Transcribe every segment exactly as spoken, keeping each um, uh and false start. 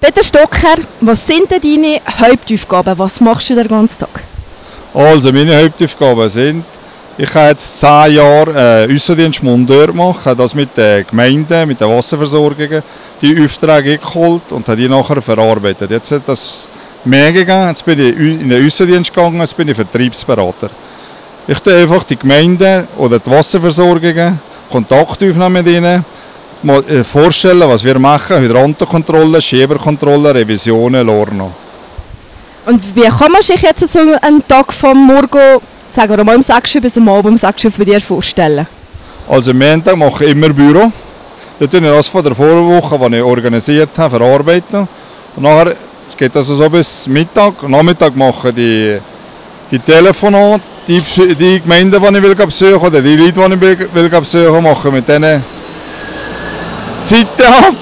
Peter Stocker, was sind denn deine Hauptaufgaben? Was machst du den ganzen Tag? Also meine Hauptaufgaben sind, ich habe jetzt zehn Jahre äh, Aussendienst Monteur gemacht, habe das mit den Gemeinden, mit den Wasserversorgungen, die Aufträge geholt und habe die nachher verarbeitet. Jetzt hat das mehr gegeben, jetzt bin ich in den Aussendienst gegangen, jetzt bin ich Vertriebsberater. Ich tue einfach die Gemeinden oder die Wasserversorgungen Kontakt aufnehmen mit ihnen, mal vorstellen, was wir machen, Hydrantenkontrolle, Schieberkontrolle, Revisionen, Lorno. Und wie kann man sich jetzt so einen Tag vom Morgen, sagen wir mal um sechs Uhr bis am Abend um sechs Uhr bei dir vorstellen? Also am Montag mache ich immer Büro. Da tue ich das von der Vorwoche, die ich organisiert habe, verarbeiten. Und nachher geht das so bis Mittag. Am Nachmittag mache ich die, die Telefone, die, die Gemeinden, die ich will besuchen oder die Leute, die ich will, will besuchen, mache ich mit denen Zeiten ab.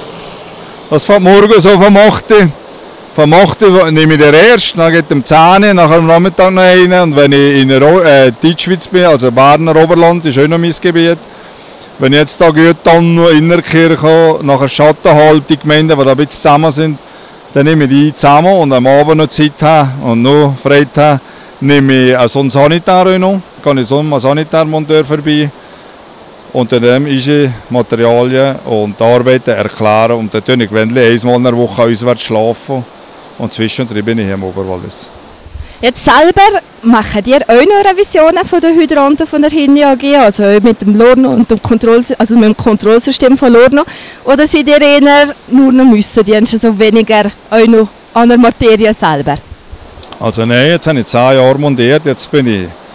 Das fängt morgen so vom acht Uhr. Vom acht Uhr nehme ich den ersten, dann geht es um zehn Uhr, nachher am Nachmittag noch einen. Und wenn ich in der äh, Deutschschweiz bin, also Berner Oberland, ist auch noch mein Gebiet. Wenn ich jetzt da Gütern, Innerkirche, nachher Schattenhalb, die Gemeinden, die da ein bisschen zusammen sind, dann nehme ich die zusammen und am Abend noch Zeit habe und noch Freude habe, nehme ich auch so einen Sanitär noch, gehe ich so einem Sanitärmonteur vorbei und dann ist ich Materialien und Arbeiten erklären und dann tue ich gewöhnlich einmal in der Woche auswärts schlafen und zwischendrin bin ich hier im Oberwallis. Jetzt selber machen ihr auch noch Revisionen von den Hydranten von der Hinni A G, also mit dem Lorno und dem, Kontroll, also mit dem Kontrollsystem von Lorno, oder seid ihr eher nur noch müssen, die so weniger auch noch an der Materie selber? Also nein, jetzt habe ich zehn Jahre montiert, jetzt bin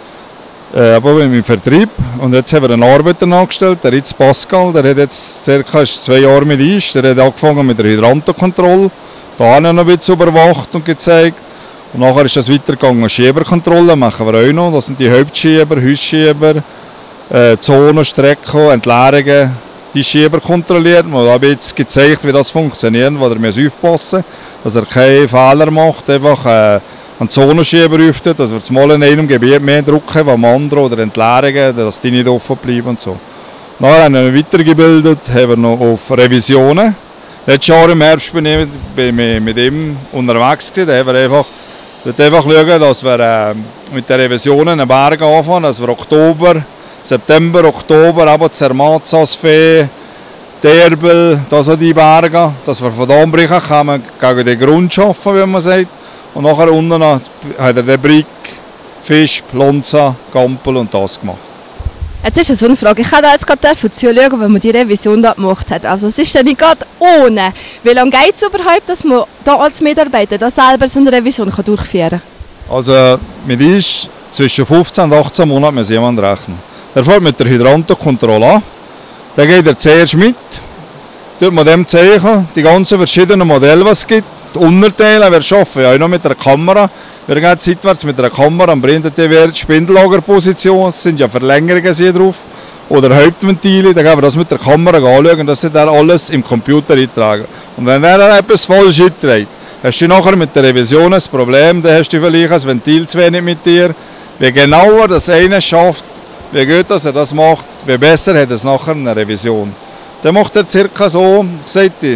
ich äh, im Vertrieb und jetzt haben wir einen Arbeiter angestellt, der Ritz Pascal, der hat jetzt ca. zwei Jahre mit uns, der hat angefangen mit der Hydrantenkontrolle, da habe ich noch ein bisschen überwacht und gezeigt. Und nachher ist das weitergegangen, Schieberkontrolle machen wir auch noch, das sind die Hauptschieber, Hausschieber, äh, Zonen, Strecken, Entleerungen, die Schieber kontrolliert. Man hat jetzt gezeigt, wie das funktioniert, wo er muss aufpassen, dass er keine Fehler macht, einfach äh, einen Zonenschieber öffnet, dass wir das mal in einem Gebiet mehr drücken, als am anderen, oder Entleerungen, dass die nicht offen bleiben und so. Nachher haben wir weitergebildet, haben wir noch auf Revisionen. Letztes Jahr im Herbst bin ich mit ihm unterwegs gewesen, da haben wir einfach Wir müssen einfach schauen, dass wir äh, mit den Revisionen in Berg anfangen, dass wir Oktober, September, Oktober, aber Zermatt, Saasfee, Terbel, das sind die Berge, dass wir von da anbrechen können, gegen den Grund schaffen, wie man sagt. Und nachher unten hat er den Brick, Fisch, Lonza, Gampel und das gemacht. Jetzt ist so eine Frage. Ich habe jetzt gerade zuschauen, wenn man die Revision da gemacht hat. Also es ist ja nicht gerade ohne. Wie lange geht es überhaupt, dass man da als Mitarbeiter da selber so eine Revision kann durchführen kann? Also mit uns zwischen fünfzehn und achtzehn Monaten muss jemand rechnen. Er fährt mit der Hydrantenkontrolle an. Dann geht er zuerst mit. Tut man dem zeigen, die ganzen verschiedenen Modelle, die es gibt. Die Unterteile, wir arbeiten ja auch noch mit der Kamera. Wir gehen seitwärts mit einer Kamera am Brenntee Spindellagerposition, es sind ja Verlängerungen hier drauf, oder Hauptventile, dann gehen wir das mit der Kamera anschauen und das wird er alles im Computer eintragen. Und wenn er etwas falsch einträgt, hast du nachher mit der Revision ein Problem, dann hast du vielleicht ein Ventil zu wenig mit dir. Je genauer das eine schafft, wie gut dass er das macht, wie besser hat es nachher eine Revision. Dann macht er circa so, gesagt,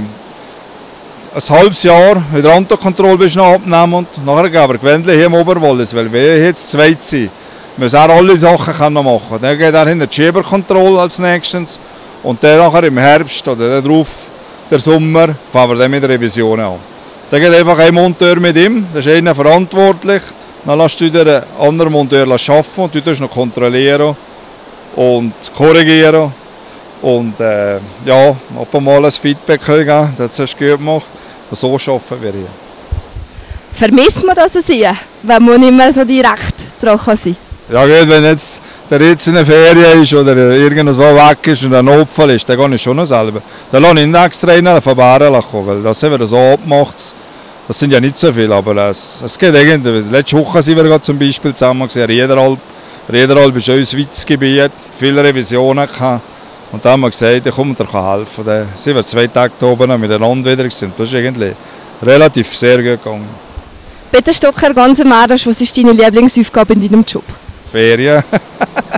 ein halbes Jahr Hydrantenkontrolle bist noch abnehmen und nachher gehen wir gewöhnlich hier im Oberwallis, weil wir jetzt zwei sind. Wir müssen auch alle Sachen können machen. Dann geht er hinter die Schieberkontrolle als nächstes und dann nachher im Herbst oder darauf, der Sommer, fangen wir dann mit der Revision an. Dann geht einfach ein Monteur mit ihm, das ist einer verantwortlich. Dann lässt du den anderen Monteur arbeiten und du noch kontrollieren und korrigieren. Und äh, ja, ab und mal ein Feedback geben, das hast du gut gemacht. So arbeiten wir hier. Vermisst man das sehr, wenn man nicht mehr so direkt dran sein kann? Ja gut, wenn jetzt der jetzt in der Ferien ist oder irgendwo weg ist und ein Notfall ist, dann gehe ich schon noch selber. Dann lasse ich einen Extrainer von Bären kommen, weil das haben wir so abgemacht. Das sind ja nicht so viele, aber es, es geht irgendwie. Letzte Woche sind wir zum Beispiel zusammen gesehen, Riederalp. Riederalp ist ein weites Gebiet, viele Revisionen gehabt. Und dann haben wir gesagt, ich komme dir helfen. Dann sind wir zwei Tage da oben miteinander wieder gewesen. Das ist irgendwie relativ sehr gut gegangen. Peter Stocker, ganz im Ernst, was ist deine Lieblingsaufgabe in deinem Job? Ferien.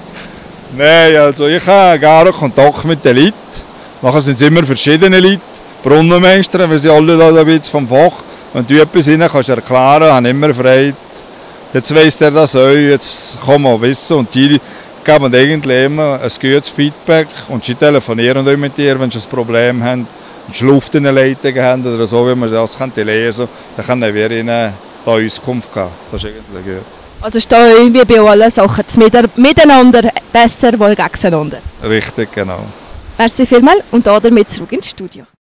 Nein, also ich habe gerne Kontakt mit den Leuten. Nachher sind es immer verschiedene Leute. Brunnenmeister, wir sind alle da ein bisschen vom Fach. Wenn du etwas rein kannst erklären, habe ich immer Freude. Jetzt weiss der das auch, jetzt kann man wissen. Und die geben eigentlich immer ein gutes Feedback. Und sie telefonieren auch mit dir, wenn sie ein Problem haben. Wenn sie Luft in den Leitungen haben oder so, wie man das lesen kann, dann können wir ihnen da Auskunft geben. Das ist eigentlich gut. Also ist da wie bei allen Sachen das Miteinander besser, wohl gegeneinander. Richtig, genau. Merci vielmals und damit zurück ins Studio.